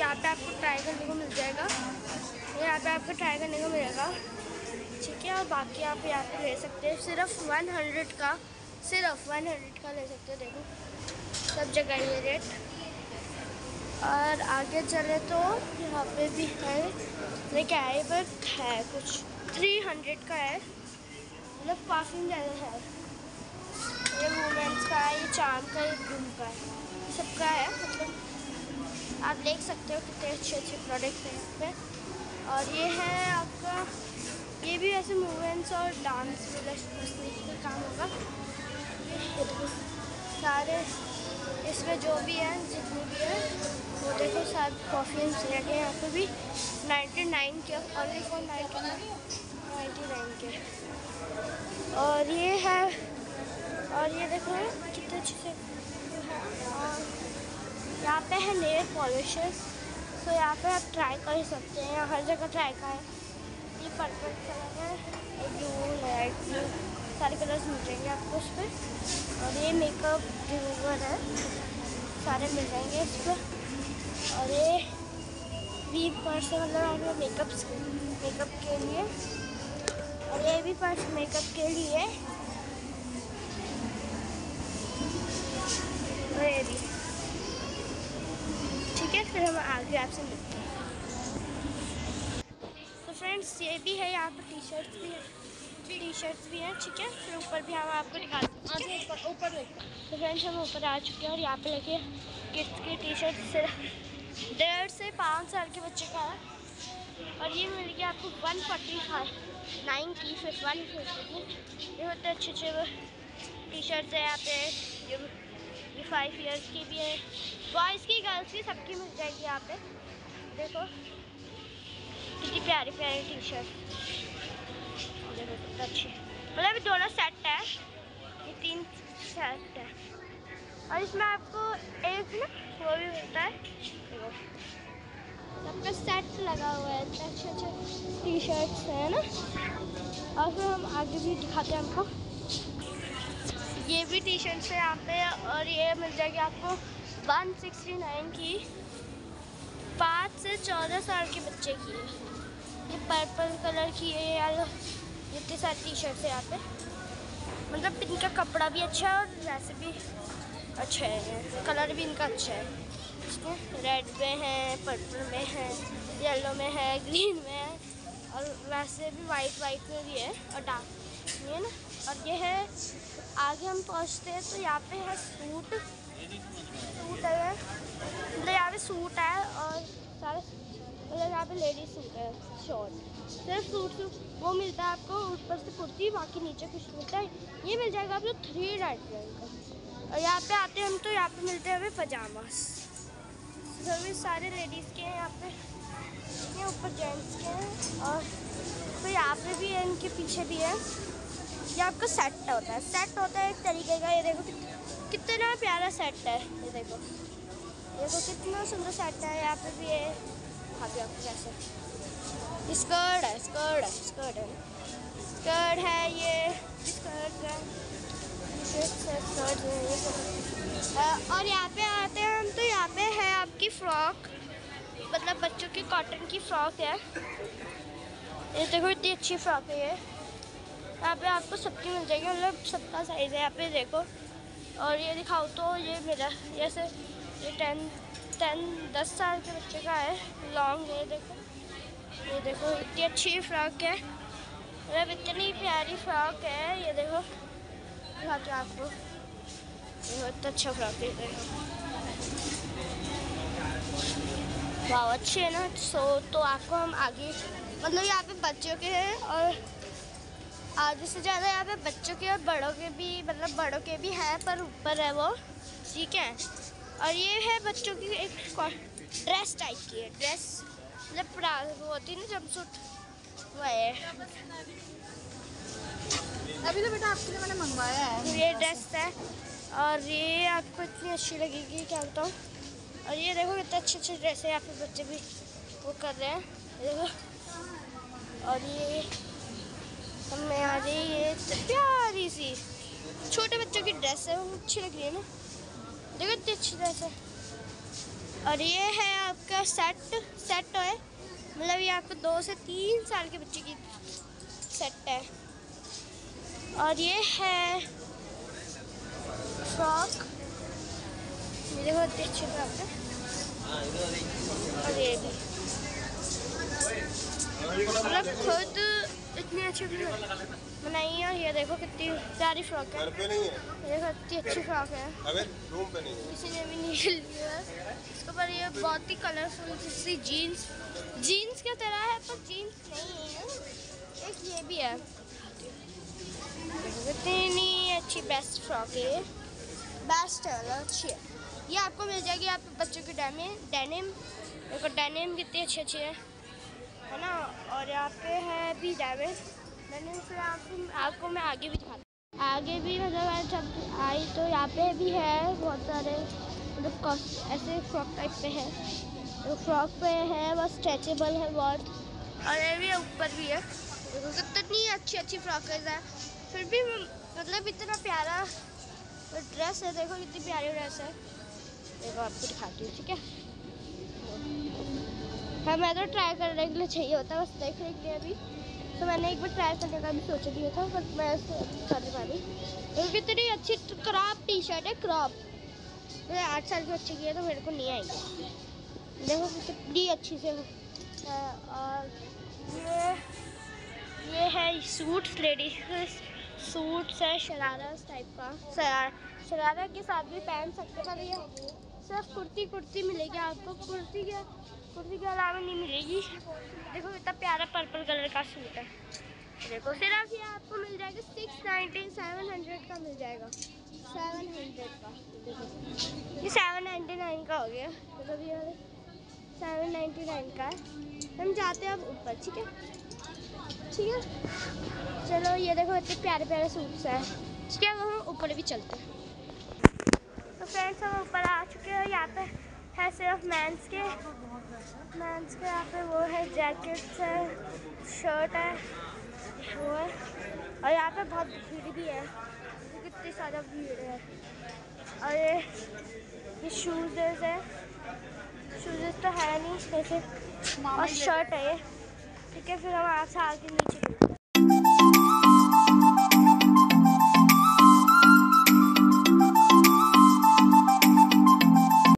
यहाँ पे आपको ट्राई करने को मिल जाएगा, यहाँ पे आपको ट्राई करने को मिलेगा, ठीक है। और बाकी आप यहाँ पे ले सकते हैं, सिर्फ 100 का, सिर्फ 100 का ले सकते हो। देखो सब जगह ये रेट। और आगे चले तो यहाँ पे भी है, लेकिन आए बट है कुछ 300 का है, मतलब काफ़ी ज़्यादा है। ये वुमेंस का है, ये चांद का, ये ब्लूम का है, ये सबका है। मतलब आप देख सकते हो कितने अच्छे अच्छे प्रोडक्ट्स हैं यहाँ पे। और ये है आपका, ये भी ऐसे मूवमेंट्स और डांस का काम होगा। सारे इसमें जो भी है, जितने भी है वो देखो, सब परफ्यूम्स लगे यहाँ पे भी 99 के, ओनली फॉर 99 के। और ये है, और ये देखो कितने अच्छे से और यहाँ पे है नेल पॉलिशेस। तो यहाँ पे आप ट्राई कर सकते हैं, हर जगह ट्राई का है। ये पर्पल कलर है, ये ब्लू, लाइट ब्लू, सारे कलर्स मिल जाएंगे आपको उस पर। और ये मेकअप रिमूवर है, सारे मिल जाएंगे इस पर। और ये वी पर्स है, मतलब आपको मेकअप के लिए। और ये भी पर्स मेकअप के लिए, और ये भी, ठीक है। फिर हम आगे आपसे मिलते हैं। तो फ्रेंड्स ये भी है, यहाँ पर टी शर्ट्स भी हैं, ठीक है। फिर ऊपर भी हम आपको दिखाते हैं, ऊपर देखो। तो फ्रेंड्स हम ऊपर आ चुके हैं और यहाँ पे लेके किड्स की टी शर्ट सिर्फ 1.5 से 5 साल के बच्चे का है। और ये मिल गया आपको 149 की, फिर 150। ये होते अच्छे अच्छे टी शर्ट्स है यहाँ पे। ये 5 ईयर्स की भी है, बॉयज़ की, गर्ल्स की, सबकी मिल जाएगी यहाँ पे। देखो कितनी प्यारी प्यारी टी शर्ट, देखो कितना अच्छी। मतलब दोनों सेट है, ये 3 सेट है। और इसमें आपको एक ना वो भी मिलता है, देखो सबका सेट लगा हुआ है, इतने अच्छे अच्छे टी शर्ट्स है ना। और फिर हम आगे भी दिखाते हैं हमको, ये भी टी शर्ट्स है यहाँ पे। और ये मिल जाएगी आपको 169 की, 5 से 14 साल के बच्चे की। ये पर्पल कलर की है यार, इतनी सारी टी शर्ट्स है यहाँ पे। मतलब इनका कपड़ा भी अच्छा है और वैसे भी अच्छा है, कलर भी इनका अच्छा है। इसमें रेड में है, पर्पल में है, येलो में है, ग्रीन में है, और वैसे भी वाइट में भी है, और डार्क में है ना। और ये है, आगे हम पहुँचते हैं तो यहाँ पे है सूट है, मतलब यहाँ पे सूट है और सारे, मतलब यहाँ पे लेडीज सूट है, शॉर्ट, सिर्फ सूट वो मिलता है आपको, ऊपर से कुर्ती, बाकी नीचे कुछ मिलता है। ये मिल जाएगा आपको 399 का। और यहाँ पे आते हैं हम तो यहाँ पे मिलते हैं हमें पजामास, सभी सारे लेडीज़ के हैं यहाँ पे, ये ऊपर जेंट्स के हैं। और तो यहाँ पे भी है, इनके पीछे भी है। ये आपका सेट होता है एक तरीके का। ये देखो कितना प्यारा सेट है, ये देखो कितना सुंदर सेट है। यहाँ पे भी है, आगे आपको कैसे स्कर्ट है, स्कर्ट है, ये स्कर्ट है, ये सब। और यहाँ पे आते हैं हम तो यहाँ पे है आपकी फ्रॉक, मतलब बच्चों की कॉटन की फ्रॉक है। ये देखो इतनी अच्छी फ्रॉक है ये, यहाँ पे आपको सबकी मिल जाएगी, मतलब सबका साइज़ है यहाँ पे देखो। और ये दिखाओ तो ये मेरा जैसे ये 10 साल के बच्चे का है, लॉन्ग है। ये देखो इतनी अच्छी फ्रॉक है, मतलब इतनी प्यारी फ्रॉक है। ये देखो दिखाते आपको, ये बहुत अच्छा फ्रॉक है, देखो वाह अच्छी है ना। तो आपको हम आगे, मतलब यहाँ पे बच्चों के हैं और आधे से ज़्यादा यहाँ पे बच्चों के और बड़ों के भी, मतलब बड़ों के भी है, पर ऊपर है वो, ठीक है। और ये है बच्चों की एक ड्रेस टाइप की है, ड्रेस मतलब वो होती है ना जंपसूट, वो है। अभी तो बेटा आपके लिए मैंने मंगवाया है, ये ड्रेस है और ये आपको इतनी अच्छी लगेगी क्या बताऊँ। और ये देखो कितने अच्छे ड्रेस है, यहाँ पे बच्चे भी वो कर रहे हैं, देखो। और ये हमें आ रही है प्यारी सी छोटे बच्चों की ड्रेस है, वो अच्छी लग रही है ना, देखो इतनी अच्छी ड्रेस है। और ये है आपका सेट है, मतलब ये आपको 2 से 3 साल के बच्चे की सेट है। और ये है फ्रॉक, ये देखो इतने अच्छे फ्रॉक है। और ये भी मतलब खुद इतनी अच्छी बनाई है। और ये देखो कितनी प्यारी फ्रॉक है, ये देखो इतनी अच्छी फ्रॉक है, किसी ने भी नहीं ली है इसके ऊपर। ये बहुत ही कलरफुल सी जीन्स की तरह है, पर जीन्स नहीं है। एक ये भी है, कितनी अच्छी बेस्ट फ्रॉक है, बेस्ट है, अच्छी है। ये आपको मिल जाएगी आप बच्चों की डेनिम, देखो डेनिम कितनी अच्छी है ना। और यहाँ पे है भी डेनिम फिर आपको मैं आगे भी दिखाती हूँ। आगे भी मतलब जब आई तो यहाँ पे भी है बहुत सारे, मतलब ऐसे फ्रॉक टाइप पे है, तो फ्रॉक पे है वो स्ट्रेचेबल है बहुत। और ये भी ऊपर भी है, देखो कितनी अच्छी फ्रॉकेज है। फिर भी मतलब इतना प्यारा ड्रेस है, देखो कितनी प्यारी ड्रेस है। देखो आपको दिखाती हूँ, ठीक है। हाँ मैं तो ट्राई करने के लिए चाहिए होता, बस देखने के लिए अभी तो मैंने एक बार ट्राई करने का भी सोचा दिया था, बट मैं कर नहीं पा रही। तो कितनी अच्छी क्रॉप टी शर्ट है, क्रॉप। मेरे 8 साल के बच्चे की है तो मेरे को नहीं आएगी, देखो कितनी अच्छी से। और ये है सूट्स, लेडीज सूट्स है, शरारा टाइप का, शरारा के साथ भी पहन सकते, पर ये सिर्फ कुर्ती मिलेगी आपको, कुर्ती के अलावा नहीं मिलेगी। देखो कितना प्यारा पर्पल कलर का सूट है, देखो सिर्फ ये आपको मिल जाएगा 700 का मिल जाएगा, 700 का। देखो ये 799 का हो गया, मतलब ये 799 का है। हम जाते हैं अब ऊपर, ठीक है। चलो ये देखो इतने प्यारे सूट्स हैं, ठीक है। हम ऊपर भी चलते हैं। तो फ्रेंड्स हम ऊपर आ चुके हैं, यहाँ पे है सिर्फ मेंस के यहाँ पे वो है, जैकेट्स है, शर्ट है, वो है। और यहाँ पे बहुत भीड़ भी है, कितनी ज़्यादा भीड़ है। और ये शूज़ है, शूज़ तो है नहीं वैसे, और शर्ट है ये, ठीक है। फिर हम आगे नीचे